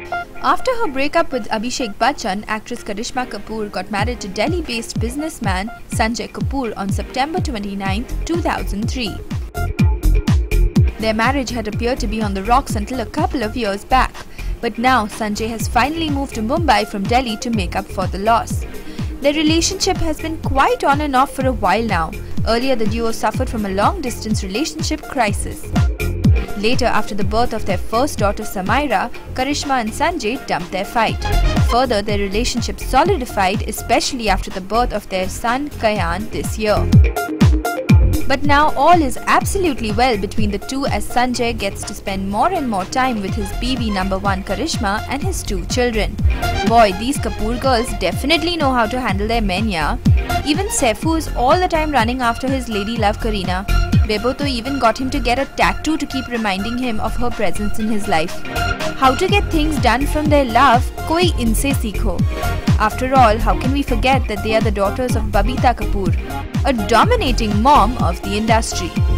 After her breakup with Abhishek Bachchan, actress Karishma Kapoor got married to Delhi-based businessman Sanjay Kapoor on September 29, 2003. Their marriage had appeared to be on the rocks until a couple of years back, but now Sanjay has finally moved to Mumbai from Delhi to make up for the loss. Their relationship has been quite on and off for a while now. Earlier, the duo suffered from a long-distance relationship crisis. Later, after the birth of their first daughter Samaira, Karishma and Sanjay dumped their fight. Further, their relationship solidified, especially after the birth of their son Kayan this year. But now all is absolutely well between the two, as Sanjay gets to spend more and more time with his BB number 1 Karishma and his 2 children. Boy, these Kapoor girls definitely know how to handle their men, yeah. Even Saifu is all the time running after his lady love Kareena. Bebo even got him to get a tattoo to keep reminding him of her presence in his life. How to get things done from their love, koi inse seekho. After all, how can we forget that they are the daughters of Babita Kapoor, a dominating mom of the industry.